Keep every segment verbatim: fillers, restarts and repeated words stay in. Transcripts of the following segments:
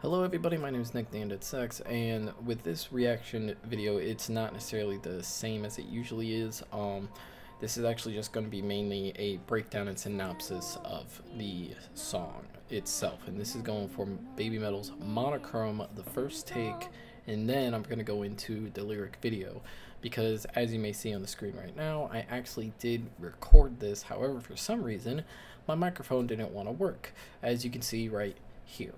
Hello everybody, my name is Nick the Undead Sex, and with this reaction video, it's not necessarily the same as it usually is. Um, this is actually just going to be mainly a breakdown and synopsis of the song itself, and this is going from BabyMetal's Monochrome, the first take, and then I'm going to go into the lyric video, because as you may see on the screen right now, I actually did record this. However, for some reason, my microphone didn't want to work, as you can see right here.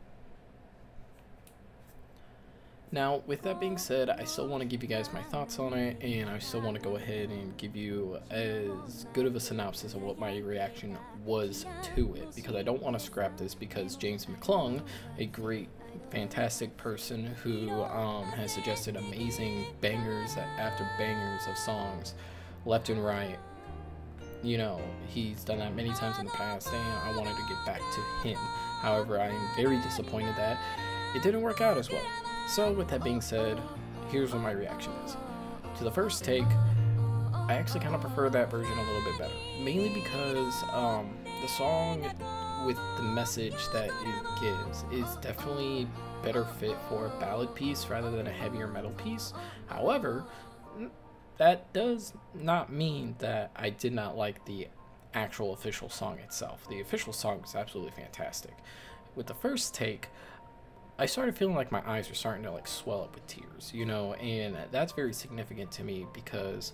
Now, with that being said, I still want to give you guys my thoughts on it, and I still want to go ahead and give you as good of a synopsis of what my reaction was to it, because I don't want to scrap this, because James McClung, a great, fantastic person who um, has suggested amazing bangers after bangers of songs, left and right, you know, he's done that many times in the past, and I wanted to get back to him. However, I am very disappointed that it didn't work out as well. So with that being said, here's what my reaction is. To the first take, I actually kind of prefer that version a little bit better. Mainly because um, the song with the message that it gives is definitely better fit for a ballad piece rather than a heavier metal piece. However, that does not mean that I did not like the actual official song itself. The official song was absolutely fantastic. With the first take, I started feeling like my eyes were starting to like swell up with tears, you know, and that's very significant to me because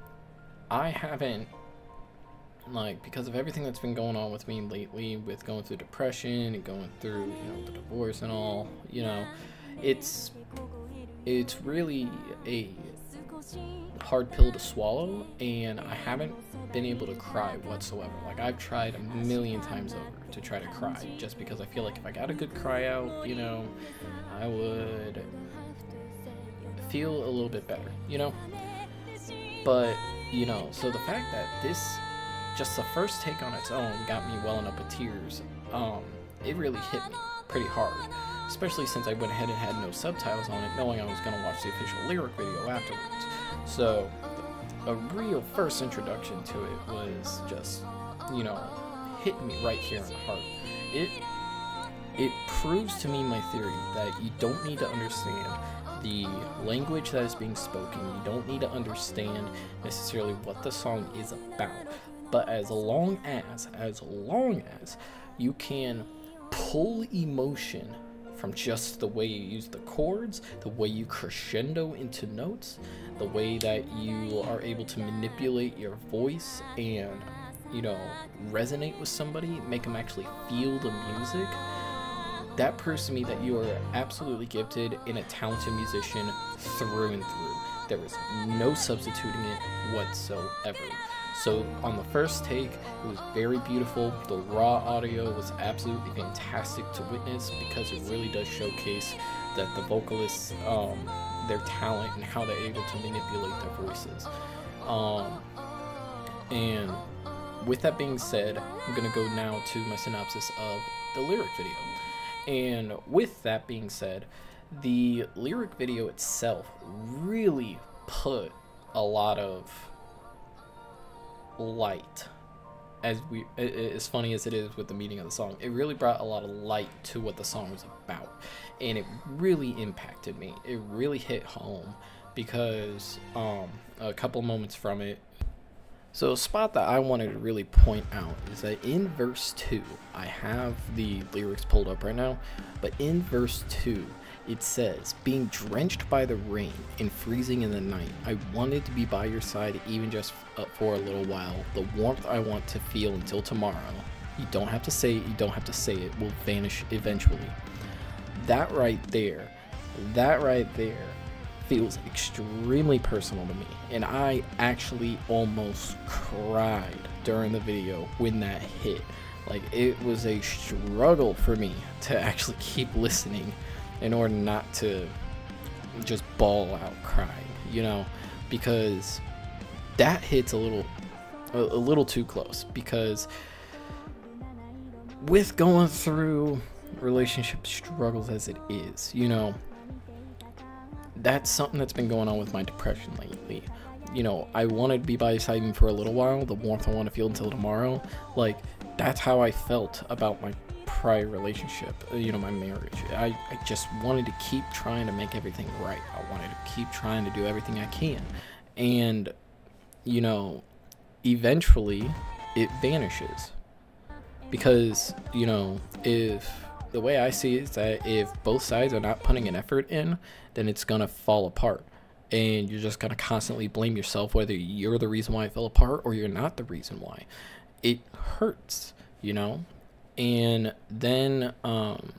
I haven't, like, because of everything that's been going on with me lately, with going through depression and going through, you know, the divorce and all, you know, it's, it's really a hard pill to swallow, and I haven't been able to cry whatsoever. Like, I've tried a million times over to try to cry, just because I feel like if I got a good cry out, you know, I would feel a little bit better, you know. But, you know, so the fact that this, just the first take on its own, got me welling up with tears, um, it really hit me pretty hard. Especially since I went ahead and had no subtitles on it, knowing I was going to watch the official lyric video afterwards. So, a real first introduction to it was just, you know, hitting me right here in the heart. It, it proves to me my theory that you don't need to understand the language that is being spoken. You don't need to understand necessarily what the song is about. But as long as, as long as you can pull emotion from just the way you use the chords, the way you crescendo into notes, the way that you are able to manipulate your voice and, you know, resonate with somebody, make them actually feel the music, that proves to me that you are absolutely gifted and a talented musician through and through. There is no substituting it whatsoever. So on the first take, it was very beautiful. The raw audio was absolutely fantastic to witness, because it really does showcase that the vocalists, um, their talent and how they're able to manipulate their voices. Um, and with that being said, I'm going to go now to my synopsis of the lyric video. And with that being said, the lyric video itself really put a lot of light, as we as funny as it is with the meaning of the song, it really brought a lot of light to what the song was about, and it really impacted me. It really hit home, because um a couple moments from it. So a spot that I wanted to really point out is that in verse two, I have the lyrics pulled up right now, but in verse two it says, "Being drenched by the rain and freezing in the night, I wanted to be by your side even just for a little while. The warmth I want to feel until tomorrow. You don't have to say it, you don't have to say it, will vanish eventually." That right there, that right there feels extremely personal to me. And I actually almost cried during the video when that hit. Like, it was a struggle for me to actually keep listening in order not to just bawl out crying, you know, because that hits a little a, a little too close, because with going through relationship struggles as it is, you know, that's something that's been going on with my depression lately. You know, I wanted to be by your side even for a little while, the warmth I want to feel until tomorrow. Like, that's how I felt about my prior relationship, uh, you know, my marriage. I, I just wanted to keep trying to make everything right. I wanted to keep trying to do everything I can. And, you know, eventually it vanishes. Because, you know, if the way I see it is that if both sides are not putting an effort in, then it's going to fall apart. And you're just going to constantly blame yourself, whether you're the reason why it fell apart or you're not the reason why. It hurts, you know? And then um,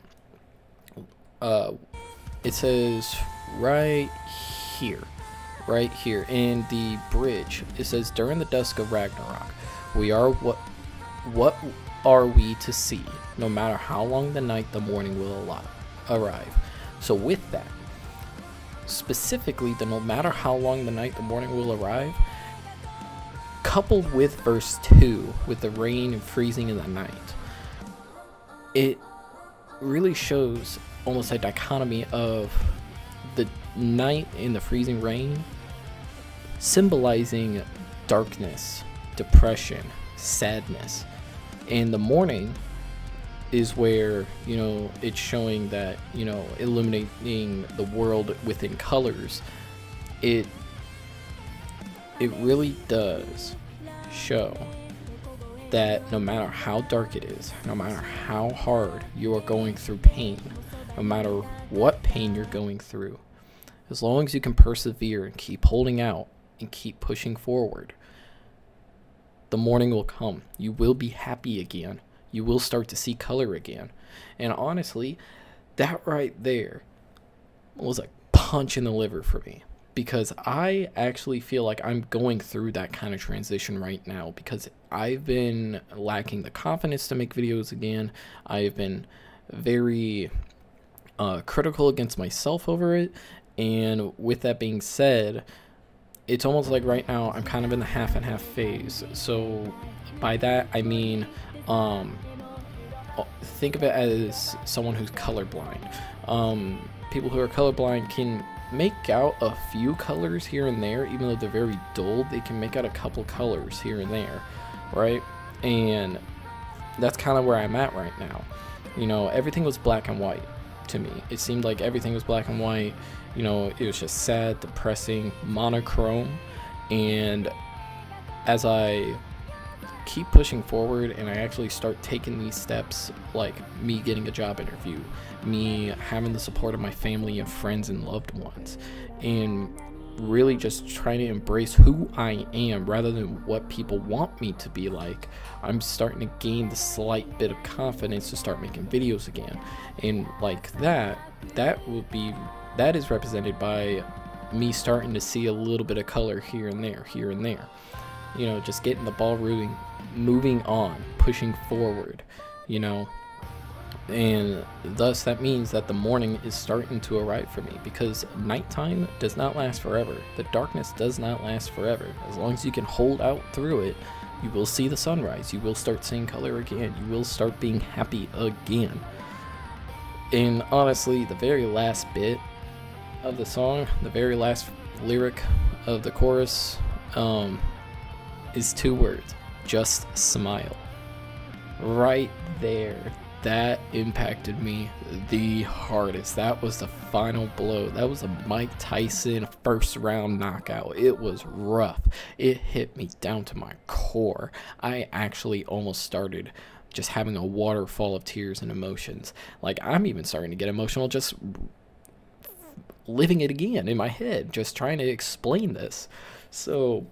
uh, it says right here, right here in the bridge, it says, during the dusk of Ragnarok, we are what, what are we to see? No matter how long the night, the morning will arrive. So with that, specifically the no matter how long the night, the morning will arrive, coupled with verse two, with the rain and freezing in the night, it really shows almost a dichotomy of the night in the freezing rain symbolizing darkness, depression, sadness, and the morning is where, you know, it's showing that, you know, illuminating the world within colors. It it really does show that no matter how dark it is, no matter how hard you are going through pain, no matter what pain you're going through, as long as you can persevere and keep holding out and keep pushing forward, the morning will come. You will be happy again. You will start to see color again. And honestly, that right there was a punch in the liver for me, because I actually feel like I'm going through that kind of transition right now, because I've been lacking the confidence to make videos again. I've been very uh, critical against myself over it. And with that being said, it's almost like right now I'm kind of in the half and half phase. So by that I mean, um, think of it as someone who's colorblind. Um, people who are colorblind can make out a few colors here and there, even though they're very dull. They can make out a couple colors here and there, right? And that's kind of where I'm at right now. You know, everything was black and white to me. It seemed like everything was black and white. You know, it was just sad, depressing, monochrome. And as I keep pushing forward and I actually start taking these steps, like me getting a job interview, me having the support of my family and friends and loved ones, and really just trying to embrace who I am rather than what people want me to be like, I'm starting to gain the slight bit of confidence to start making videos again. And like that, that would be, that is represented by me starting to see a little bit of color here and there, here and there. You know, just getting the ball rolling, moving on, pushing forward, you know. And thus that means that the morning is starting to arrive for me, because nighttime does not last forever. The darkness does not last forever. As long as you can hold out through it, you will see the sunrise. You will start seeing color again. You will start being happy again. And honestly, the very last bit of the song, the very last lyric of the chorus, um, is two words: just smile. Right there, that impacted me the hardest. That was the final blow. That was a Mike Tyson first round knockout. It was rough. It hit me down to my core. I actually almost started just having a waterfall of tears and emotions. Like, I'm even starting to get emotional just living it again in my head, just trying to explain this. So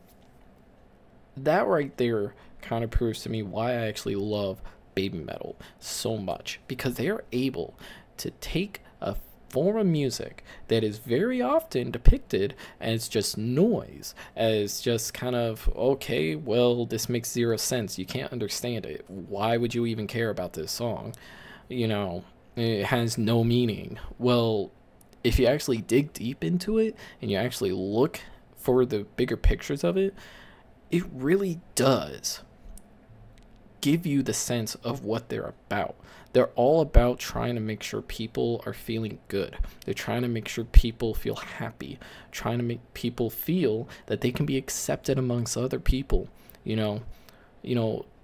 that right there kind of proves to me why I actually love BabyMetal so much, because they are able to take a form of music that is very often depicted as just noise, as just kind of, okay, well, this makes zero sense, you can't understand it, why would you even care about this song, you know, it has no meaning. Well, if you actually dig deep into it and you actually look for the bigger pictures of it, it really does give you the sense of what they're about. They're all about trying to make sure people are feeling good. They're trying to make sure people feel happy, trying to make people feel that they can be accepted amongst other people. You know, you know,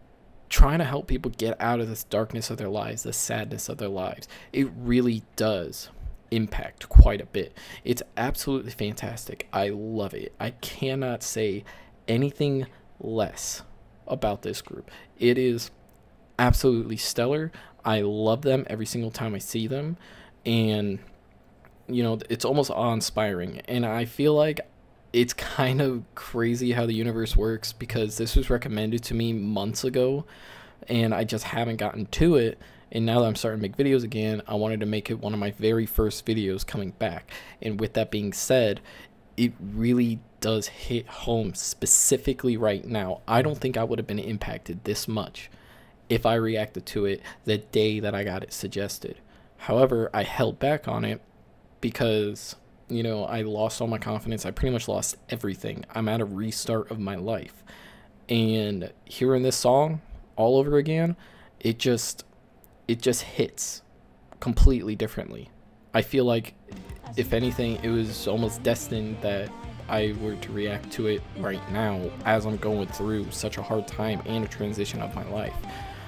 trying to help people get out of this darkness of their lives, the sadness of their lives. It really does impact quite a bit. It's absolutely fantastic. I love it. I cannot say anything less about this group. It is absolutely stellar. I love them every single time I see them, and you know, it's almost awe-inspiring. And I feel like it's kind of crazy how the universe works, because this was recommended to me months ago and I just haven't gotten to it. And now that I'm starting to make videos again, I wanted to make it one of my very first videos coming back. And with that being said, it really does hit home specifically right now. I don't think I would have been impacted this much if I reacted to it the day that I got it suggested. However, I held back on it because, you know, I lost all my confidence. I pretty much lost everything. I'm at a restart of my life. And hearing this song all over again, it just it just hits completely differently. I feel like, if anything, it was almost destined that I were to react to it right now as I'm going through such a hard time and a transition of my life.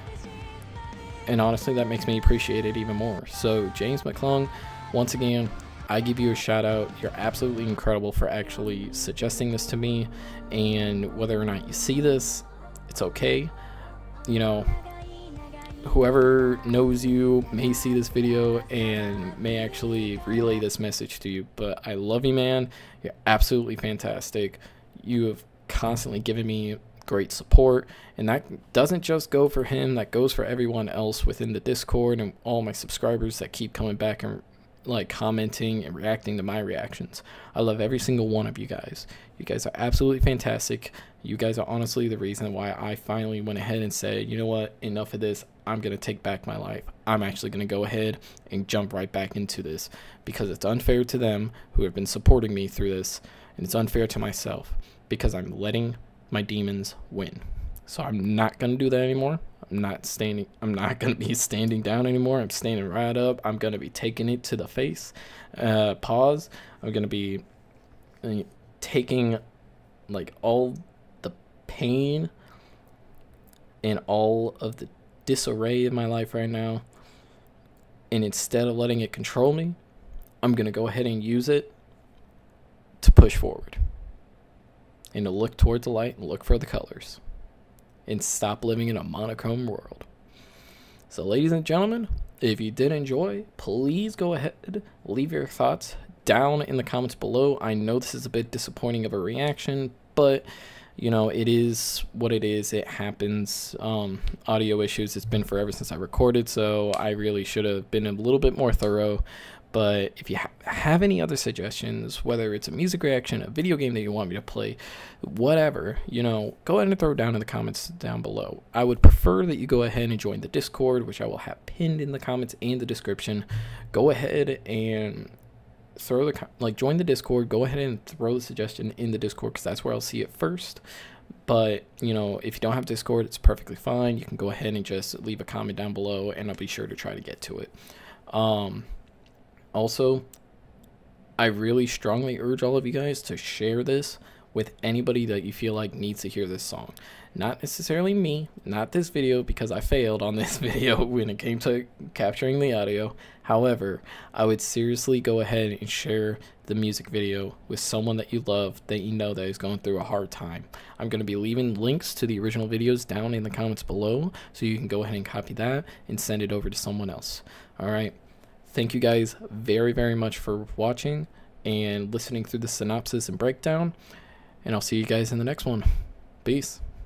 And honestly, that makes me appreciate it even more. So James McClung, once again, I give you a shout out. You're absolutely incredible for actually suggesting this to me. And whether or not you see this, it's okay. You know, whoever knows you may see this video and may actually relay this message to you. But I love you, man. You're absolutely fantastic. You have constantly given me great support, and that doesn't just go for him, that goes for everyone else within the Discord and all my subscribers that keep coming back and like commenting and reacting to my reactions. I love every single one of you guys. You guys are absolutely fantastic. You guys are honestly the reason why I finally went ahead and said, you know what, enough of this. I'm gonna take back my life. I'm actually gonna go ahead and jump right back into this, because it's unfair to them who have been supporting me through this, and it's unfair to myself because I'm letting my demons win. So I'm not gonna do that anymore. I'm not standing I'm not gonna be standing down anymore. I'm standing right up. I'm gonna be taking it to the face. Uh pause. I'm gonna be uh, taking like all the pain and all of the disarray in my life right now, and instead of letting it control me, I'm gonna go ahead and use it to push forward and to look towards the light and look for the colors and stop living in a monochrome world. So ladies and gentlemen, if you did enjoy, please go ahead, leave your thoughts down in the comments below. I know this is a bit disappointing of a reaction, but you know, it is what it is. It happens. Um, audio issues, it's been forever since I recorded, so I really should have been a little bit more thorough. But if you ha have any other suggestions, whether it's a music reaction, a video game that you want me to play, whatever, you know, go ahead and throw it down in the comments down below. I would prefer that you go ahead and join the Discord, which I will have pinned in the comments and the description. Go ahead and throw the, like, join the Discord. Go ahead and throw the suggestion in the Discord, because that's where I'll see it first. But, you know, if you don't have Discord, it's perfectly fine. You can go ahead and just leave a comment down below, and I'll be sure to try to get to it. Um... Also, I really strongly urge all of you guys to share this with anybody that you feel like needs to hear this song. Not necessarily me, not this video, because I failed on this video when it came to capturing the audio. However, I would seriously go ahead and share the music video with someone that you love, that you know that is going through a hard time. I'm going to be leaving links to the original videos down in the comments below, so you can go ahead and copy that and send it over to someone else. All right. Thank you guys very, very much for watching and listening through the synopsis and breakdown. And I'll see you guys in the next one. Peace.